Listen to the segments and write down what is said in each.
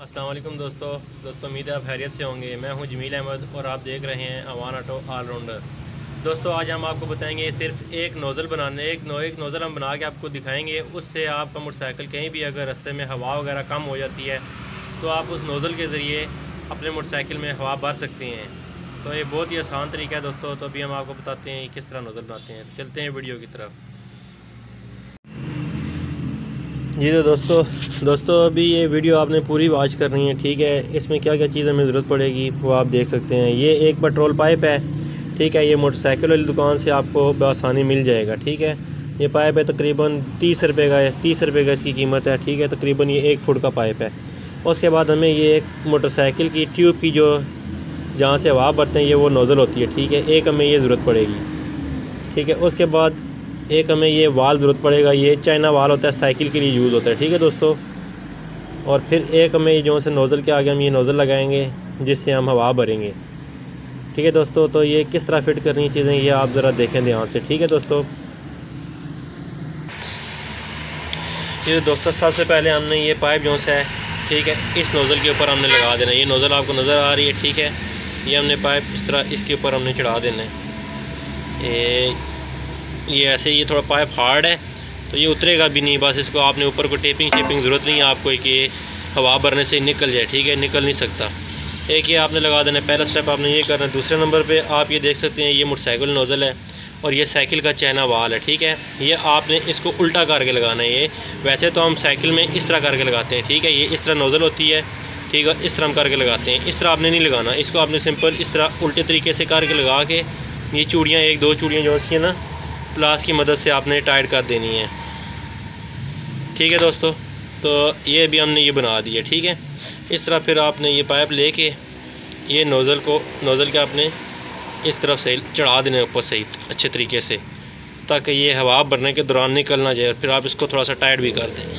अस्सलाम वालेकुम दोस्तों उम्मीद है आप खैरियत से होंगे। मैं हूं जमील अहमद और आप देख रहे हैं अवान ऑटो ऑलराउंडर। दोस्तों आज हम आपको बताएंगे सिर्फ एक नोज़ल बनाने एक नोज़ल हम बना के आपको दिखाएंगे। उससे आपका मोटरसाइकिल कहीं भी अगर रास्ते में हवा वगैरह कम हो जाती है तो आप उस नोज़ल के ज़रिए अपने मोटरसाइकिल में हवा भर सकते हैं। तो ये बहुत ही आसान तरीका है दोस्तों। तो अभी हम आपको बताते हैं किस तरह नोज़ल बनाते हैं। चलते हैं वीडियो की तरफ। जी तो दोस्तों अभी ये वीडियो आपने पूरी वॉच करनी है, ठीक है। इसमें क्या क्या चीज़ हमें ज़रूरत पड़ेगी वो आप देख सकते हैं। ये एक पेट्रोल पाइप है, ठीक है। ये मोटरसाइकिल वाली दुकान से आपको बआसानी मिल जाएगा, ठीक है। ये पाइप है तकरीबन 30 रुपये का है, 30 रुपये का इसकी कीमत है, ठीक है। तकरीबन ये 1 फुट का पाइप है। उसके बाद हमें ये एक मोटरसाइकिल की ट्यूब की जो जहाँ से हवा भरते हैं ये वो नोज़ल होती है, ठीक है। एक हमें ये ज़रूरत पड़ेगी, ठीक है। उसके बाद एक हमें ये वाल ज़रूरत पड़ेगा। ये चाइना वाल होता है, साइकिल के लिए यूज़ होता है, ठीक है दोस्तों। और फिर एक हमें जो से नोज़ल के आगे हम ये नोज़ल लगाएंगे जिससे हम हवा भरेंगे, ठीक है दोस्तों। तो ये किस तरह फिट करनी चीज़ें ये आप ज़रा देखें ध्यान से, ठीक है दोस्तों। ये दोस्तों सबसे पहले हमने ये पाइप जो है, ठीक है, इस नोज़ल के ऊपर हमने लगा देना है। ये नोज़ल आपको नज़र आ रही है, ठीक है। ये हमने पाइप इस तरह इसके ऊपर हमने चढ़ा देना है। ये ऐसे ये थोड़ा पाइप हार्ड है तो ये उतरेगा भी नहीं। बस इसको आपने ऊपर को टेपिंग ज़रूरत नहीं है आपको कि हवा भरने से निकल जाए, ठीक है। निकल नहीं सकता। एक ये आपने लगा देना है। पहला स्टेप आपने ये करना है। दूसरे नंबर पे आप ये देख सकते हैं ये मोटरसाइकिल नोज़ल है और ये साइकिल का चाइना वाल है, ठीक है। ये आपने इसको उल्टा करके लगाना है। ये वैसे तो हम साइकिल में इस तरह करके लगाते हैं, ठीक है। ये इस तरह नोज़ल होती है, ठीक है। इस तरह हम करके लगाते हैं। इस तरह आपने नहीं लगाना, इसको आपने सिंपल इस तरह उल्टे तरीके से करके लगा के ये चूड़ियाँ 1-2 चूड़ियाँ जो उसकी है ना प्लास की मदद से आपने टाइट कर देनी है, ठीक है दोस्तों। तो ये भी हमने ये बना दिया, ठीक है। इस तरह फिर आपने ये पाइप लेके ये नोज़ल के आपने इस तरफ से चढ़ा देना ऊपर सही अच्छे तरीके से, ताकि ये हवा भरने के दौरान निकल ना जाए। फिर आप इसको थोड़ा सा टाइट भी कर दें।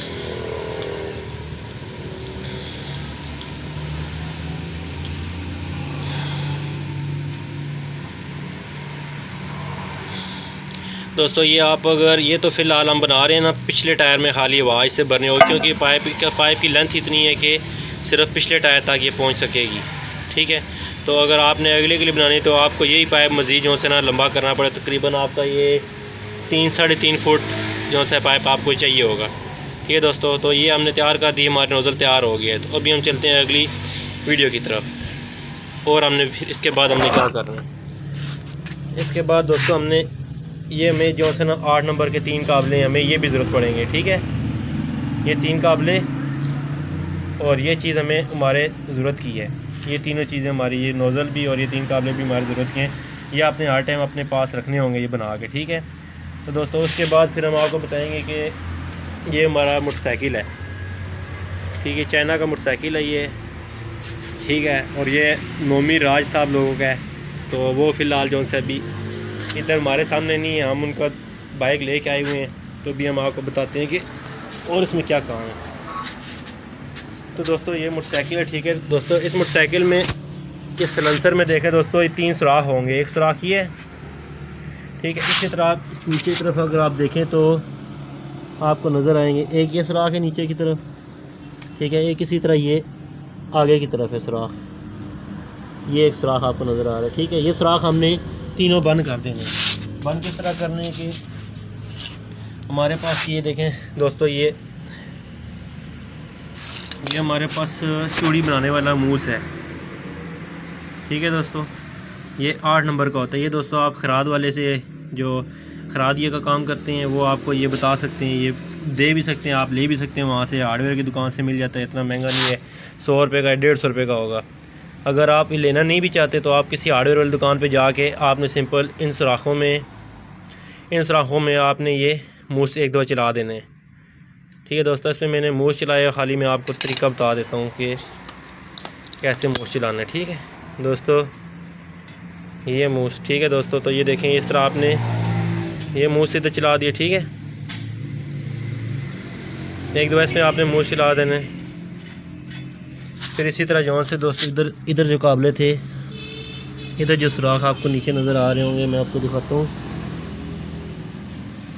दोस्तों ये आप अगर ये तो फ़िलहाल हम बना रहे हैं ना पिछले टायर में खाली हवा इससे भरने होगी, क्योंकि पाइप की लेंथ इतनी है कि सिर्फ पिछले टायर तक ये पहुंच सकेगी, ठीक है। तो अगर आपने अगले के लिए बनानी तो आपको यही पाइप मज़ीद जो से ना लंबा करना पड़े। तकरीबन आपका ये 3-3.5 फुट जो से पाइप आपको चाहिए होगा, ठीक है दोस्तों। तो ये हमने तैयार कर दी, हमारे नोज़ल तैयार हो गया है। तो अभी हम चलते हैं अगली वीडियो की तरफ। और हमने फिर इसके बाद हमने क्या करना है। इसके बाद दोस्तों हमने ये हमें जो है ना 8 नंबर के 3 काबले हमें ये भी ज़रूरत पड़ेंगे, ठीक है। ये 3 काबले और ये चीज़ हमें हमारे ज़रूरत की है। ये तीनों चीज़ें हमारी, ये नोज़ल भी और ये 3 काबले भी हमारी ज़रूरत के हैं। ये आपने हर टाइम अपने पास रखने होंगे ये बना के, ठीक है। तो दोस्तों उसके बाद फिर हम आपको बताएंगे कि ये हमारा मोटरसाइकिल है, ठीक है। चाइना का मोटरसाइकिल है ये, ठीक है। और ये नोमी राज साहब लोगों का है। तो वो फ़िलहाल जो से अभी इधर हमारे सामने नहीं है, हम उनका बाइक लेके आए हुए हैं। तो भी हम आपको बताते हैं कि और इसमें क्या काम है। तो दोस्तों ये मोटरसाइकिल है, ठीक है दोस्तों। इस मोटरसाइकिल में इस सलेंसर में देखें दोस्तों ये 3 सुराख होंगे। एक सुराख ये है, ठीक है। इसी तरह इस नीचे की तरफ अगर आप देखें तो आपको नज़र आएंगे। एक ये सुराख है नीचे की तरफ, ठीक है। एक इसी तरह ये आगे की तरफ है सुराख। ये एक सुराख आपको नज़र आ रहा है, ठीक है। ये सुराख हमने तीनों बंद कर देने। बंद किस तरह करने की हमारे पास ये देखें दोस्तों, ये हमारे पास चूड़ी बनाने वाला मूस है, ठीक है दोस्तों। ये 8 नंबर का होता है। ये दोस्तों आप खराद वाले से जो खरादिए का काम करते हैं वो आपको ये बता सकते हैं, ये दे भी सकते हैं, आप ले भी सकते हैं वहाँ से। हार्डवेयर की दुकान से मिल जाता है, इतना महंगा नहीं है। 100 रुपये का 150 रुपये का होगा। अगर आप लेना नहीं भी चाहते तो आप किसी हार्डवेयर वाली दुकान पे जाके आपने सिंपल इन सुराखों में आपने ये मूस 1-2 चला देने हैं, ठीक है दोस्तों। इसमें मैंने मूस चलाया, खाली मैं आपको तरीका बता देता हूँ कि कैसे मूस चलाना है, ठीक है दोस्तों। ये मूस, ठीक है दोस्तों। तो ये देखें इस तरह आपने ये मूस सीधे चला दिया, ठीक है। 1-2 इसमें आपने मूस चला देने। फिर इसी तरह जौन से दोस्तों इधर जो काबले थे, इधर जो सुराख आपको नीचे नज़र आ रहे होंगे, मैं आपको दिखाता हूँ।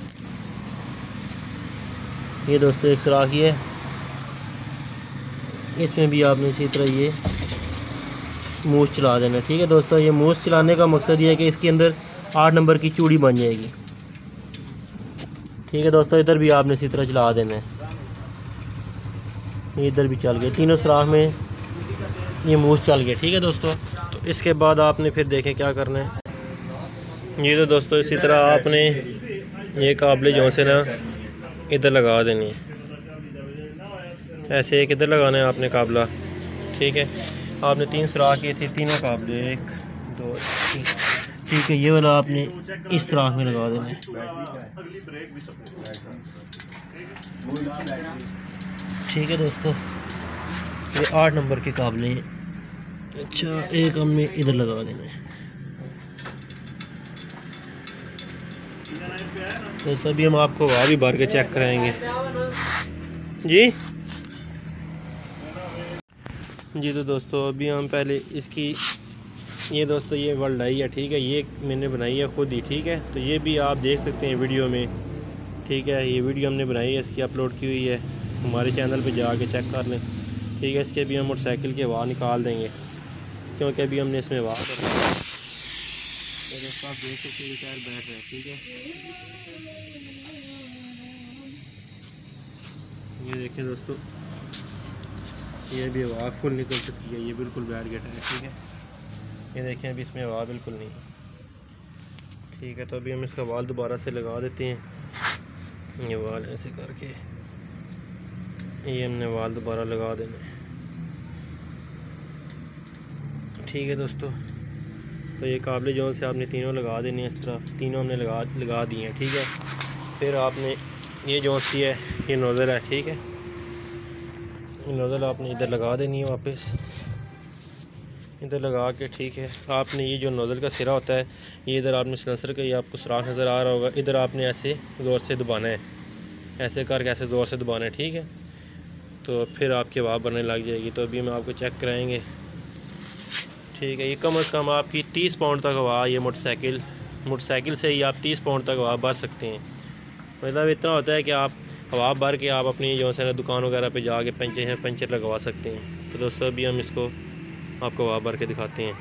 ये दोस्तों एक सुराख ही है, इसमें भी आपने इसी तरह ये मूस चला देना। ठीक है दोस्तों, ये मूस चलाने का मकसद ये है कि इसके अंदर 8 नंबर की चूड़ी बन जाएगी। ठीक है दोस्तों, इधर भी आपने इसी तरह चला देना है। इधर भी चल गए, तीनों सुराख में ये मूस चल गया। ठीक है दोस्तों, तो इसके बाद आपने फिर देखें क्या करना है। ये तो दोस्तों इसी तरह आपने ये काबले जो से ना इधर लगा देनी है, ऐसे एक इधर लगाना है आपने काबला। ठीक है, आपने 3 सुराख किए थे, तीनों काबले 1 2 3। ठीक है, ये वाला आपने इस सुराख में लगा देना है। ठीक है दोस्तों, ये 8 नंबर के काबले। अच्छा, एक हमने इधर लगा देना है। तो तभी हम आपको वहाँ भी भर के चेक कराएंगे जी। तो दोस्तों अभी हम पहले इसकी ये दोस्तों ये वल्डाई है। ठीक है, ये मैंने बनाई है खुद ही। ठीक है, तो ये भी आप देख सकते हैं वीडियो में। ठीक है, ये वीडियो हमने बनाई है, इसकी अपलोड की हुई है, हमारे चैनल पे जाके चेक कर लें। ठीक है, इसके भी हम मोटरसाइकिल के वाह निकाल देंगे, क्योंकि अभी हमने इसमें वाह करना है। आप देख सकते हैं टायर बैठ रहा है। ठीक है, ये देखिए दोस्तों, ये भी हवा फुल निकल चुकी है, ये बिल्कुल बैठ गया टायर। ठीक है, ये देखें अभी इसमें हवा बिल्कुल नहीं। ठीक है, तो अभी हम इसका वाल दोबारा से लगा देते हैं। ये वाल ऐसे करके ये हमने वाल दोबारा लगा देना है। ठीक है दोस्तों, तो ये काबले जो से आपने तीनों लगा देने हैं। इस तरह तीनों हमने लगा दिए हैं। ठीक है, फिर आपने ये जो सी है ये नोज़ल है। ठीक है, नोज़ल आपने इधर लगा देनी है, वापस इधर लगा के। ठीक है, आपने ये जो नोज़ल का सिरा होता है ये इधर आपने सिलेंसर का, ये आपको सुराख नज़र आ रहा होगा, इधर आपने ऐसे ज़ोर से दबाना है, ऐसे करके ऐसे ज़ोर से दबाना है। ठीक है, तो फिर आपकी हवा भरने लग जाएगी। तो अभी हम आपको चेक कराएंगे। ठीक है, ये कम से कम आपकी 30 पाउंड तक हवा, ये मोटरसाइकिल से ही आप 30 पाउंड तक हवा भर सकते हैं। मतलब इतना होता है कि आप हवा भर के आप अपनी जो है ना दुकान वगैरह पे जाके पंचर लगवा सकते हैं। तो दोस्तों अभी हम इसको आपको हवा भर के दिखाते हैं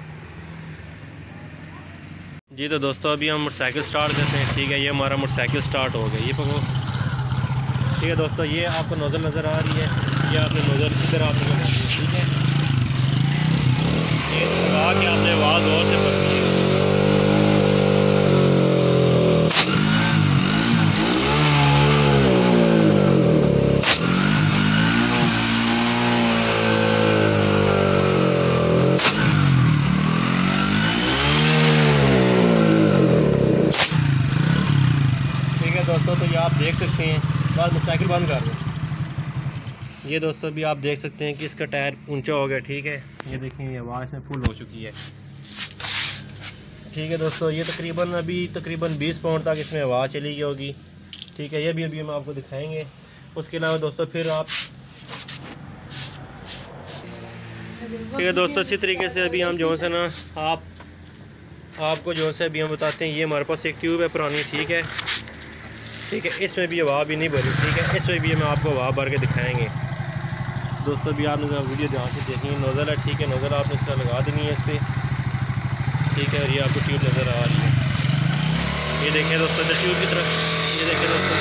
जी। तो दोस्तों अभी हम मोटरसाइकिल स्टार्ट करते हैं। ठीक है, ये हमारा मोटरसाइकिल स्टार्ट हो गया, ये पकड़ो। ठीक है दोस्तों, ये आपको नोज़ल नज़र आ रही है, ये आपने नोज़ल इधर आपने लगा दी। ठीक है, ये लगा के आपने आवाज़ और से भरनी है। दोस्तों तो ये आप देख सकते हैं, बस मोटरसाइकिल बंद कर दो। ये दोस्तों भी आप देख सकते हैं कि इसका टायर ऊंचा हो गया। ठीक है, ये देखें ये आवाज़ में फुल हो चुकी है। ठीक है दोस्तों, ये तकरीबन 20 पाउंड तक इसमें हवा चली गई होगी। ठीक है, ये भी अभी हम आपको दिखाएंगे। उसके अलावा दोस्तों फिर आप ठीक है दोस्तों, इसी तरीके से अभी हम जो है ना आपको जो है अभी हम बताते हैं। ये हमारे पास एक ट्यूब है पुरानी। ठीक है, इसमें भी हवा भी नहीं भरी। ठीक है, इसमें भी हम आपको हवा भर के दिखाएंगे। दोस्तों भी आपने वीडियो ध्यान से देखेंगे। नोज़ल है। ठीक है, नोज़ल आपने इस तरह लगा देनी है इस पर। ठीक है, और ये आपको ट्यूब नज़र आ रही है। ये देखें दोस्तों इधर ट्यूब की तरफ, ये देखें दोस्तों।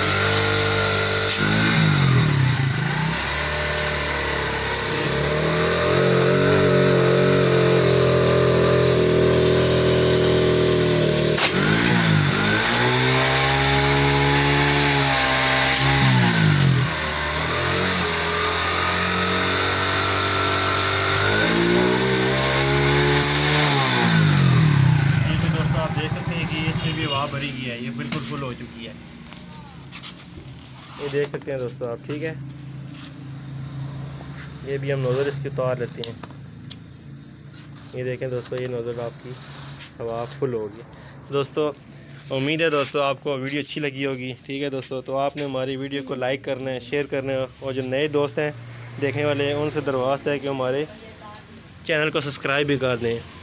हवा भरी गई है, ये बिल्कुल फुल हो चुकी है, ये देख सकते हैं दोस्तों आप। ठीक है, ये भी हम नोज़ल इसकी उतार लेते हैं। ये देखें दोस्तों, ये नोज़ल आपकी हवा फुल होगी। दोस्तों उम्मीद है दोस्तों आपको वीडियो अच्छी लगी होगी। ठीक है दोस्तों, तो आपने हमारी वीडियो को लाइक करना है, शेयर करना है, और जो नए दोस्त हैं देखने वाले हैं उनसे दरख्वास्त है कि हमारे चैनल को सब्सक्राइब भी कर दें।